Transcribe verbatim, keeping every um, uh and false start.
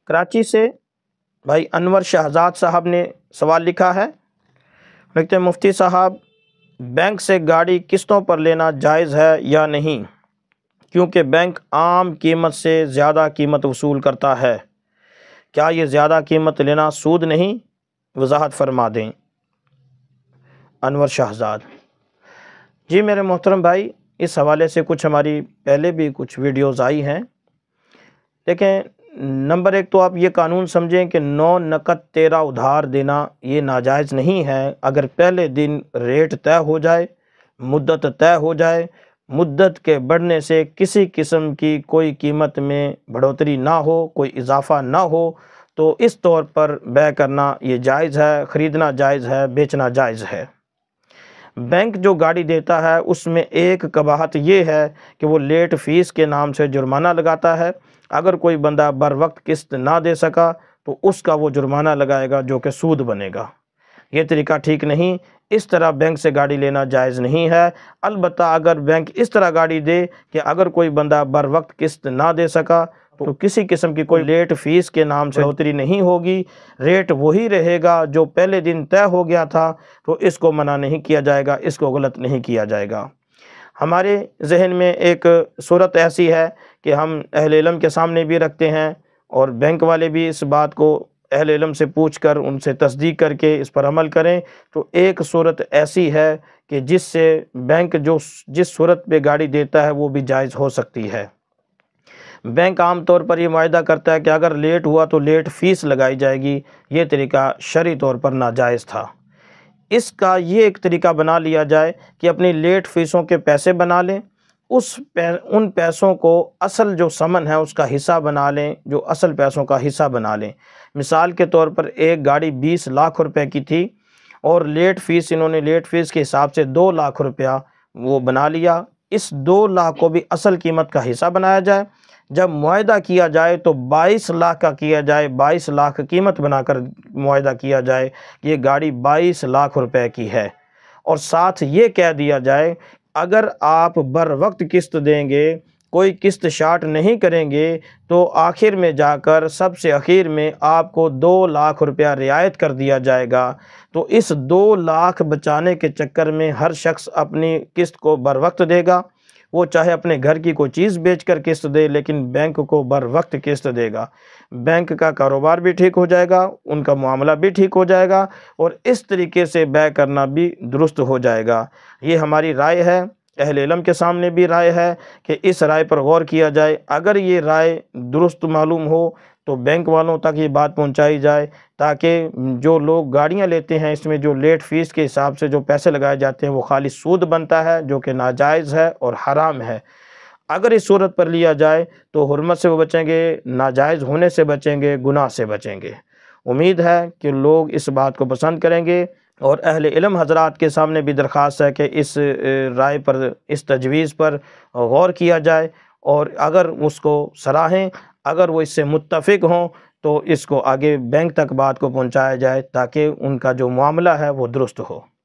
کراچی سے بھائی انور شہزاد صاحب نے سوال لکھا ہے، لکھتے ہیں مفتی صاحب بینک سے گاڑی قسطوں پر لینا جائز ہے یا نہیں، کیونکہ بینک عام قیمت سے زیادہ قیمت وصول کرتا ہے، کیا یہ زیادہ قیمت لینا سود نہیں؟ وضاحت فرما دیں۔ انور شہزاد جی میرے محترم بھائی، اس حوالے سے کچھ ہماری پہلے بھی کچھ ویڈیوز آئی ہیں۔ دیکھیں، نمبر ایک تو آپ یہ قانون سمجھیں کہ نو نقد تیرہ ادھار دینا یہ ناجائز نہیں ہے۔ اگر پہلے دن ریٹ طے ہو جائے، مدت طے ہو جائے، مدت کے بڑھنے سے کسی قسم کی کوئی قیمت میں بڑھوتری نہ ہو، کوئی اضافہ نہ ہو، تو اس طور پر بیع کرنا یہ جائز ہے، خریدنا جائز ہے، بیچنا جائز ہے۔ بینک جو گاڑی دیتا ہے اس میں ایک قباحت یہ ہے کہ وہ لیٹ فیس کے نام سے جرمانہ لگاتا ہے۔ اگر کوئی بندہ بر وقت قسط نہ دے سکا تو اس کا وہ جرمانہ لگائے گا جو کہ سود بنے گا۔ یہ طریقہ ٹھیک نہیں، اس طرح بینک سے گاڑی لینا جائز نہیں ہے۔ البتہ اگر بینک اس طرح گاڑی دے کہ اگر کوئی بندہ بر وقت قسط نہ دے سکا تو کسی قسم کی کوئی لیٹ فیس کے نام سے بڑھوتری نہیں ہوگی، ریٹ وہی رہے گا جو پہلے دن طے ہو گیا تھا، تو اس کو منع نہیں کیا جائے گا، اس کو غلط نہیں کیا جائے گا۔ ہمارے ذہن میں ایک صورت ایسی ہے کہ ہم اہل علم کے سامنے بھی رکھتے ہیں اور بینک والے بھی اس بات کو اہل علم سے پوچھ کر ان سے تصدیق کر کے اس پر عمل کریں۔ تو ایک صورت ایسی ہے کہ جس سے بینک جو جس صورت پہ گاڑی دیتا ہے وہ بھی جائز ہو سکتی ہے۔ بینک عام طور پر یہ معاہدہ کرتا ہے کہ اگر لیٹ ہوا تو لیٹ فیس لگائی جائے گی، یہ طریقہ شرعی طور پر ناجائز تھا۔ اس کا یہ ایک طریقہ بنا لیا جائے کہ اپنی لیٹ فیسوں کے پیسے بنا لیں، اس ان پیسوں کو اصل جو ثمن ہے اس کا حصہ بنا لیں، جو اصل پیسوں کا حصہ بنا لیں۔ مثال کے طور پر ایک گاڑی بیس لاکھ روپے کی تھی اور لیٹ فیس انہوں نے لیٹ فیس کے حساب سے دو لاکھ روپیہ وہ بنا لیا۔ اس دو لاکھ کو بھی اصل قیمت کا حصہ بنایا جائے، جب معاہدہ کیا جائے تو بائیس لاکھ کا کیا جائے، بائیس لاکھ قیمت بنا کر معاہدہ کیا جائے، یہ گاڑی بائیس لاکھ روپے کی ہے، اور ساتھ یہ کہہ دیا جائے اگر آپ بر وقت قسط دیں گے، کوئی قسط شارٹ نہیں کریں گے، تو آخر میں جا کر سب سے اخیر میں آپ کو دو لاکھ روپیہ رعایت کر دیا جائے گا۔ تو اس دو لاکھ بچانے کے چکر میں ہر شخص اپنی قسط کو بر وقت دے گا، وہ چاہے اپنے گھر کی کوئی چیز بیچ کر قسط دے لیکن بینک کو بر وقت قسط دے گا۔ بینک کا کاروبار بھی ٹھیک ہو جائے گا، ان کا معاملہ بھی ٹھیک ہو جائے گا، اور اس طریقے سے بیع کرنا بھی درست ہو جائے گا۔ یہ ہماری رائے ہے، اہل علم کے سامنے بھی رائے ہے کہ اس رائے پر غور کیا جائے۔ اگر یہ رائے درست معلوم ہو تو بینک والوں تک یہ بات پہنچائی جائے، تاکہ جو لوگ گاڑیاں لیتے ہیں اس میں جو لیٹ فیس کے حساب سے جو پیسے لگائے جاتے ہیں وہ خالی سود بنتا ہے، جو کہ ناجائز ہے اور حرام ہے۔ اگر اس صورت پر لیا جائے تو حرمت سے وہ بچیں گے، ناجائز ہونے سے بچیں گے، گناہ سے بچیں گے۔ امید ہے کہ لوگ اس بات کو پسند کریں گے، اور اہل علم حضرات کے سامنے بھی درخواست ہے کہ اس رائے پر، اس تجویز پر غور کیا جائے، اور اگر اس کو سراہیں، اگر وہ اس سے متفق ہوں تو اس کو آگے بینک تک بات کو پہنچایا جائے تاکہ ان کا جو معاملہ ہے وہ درست ہو۔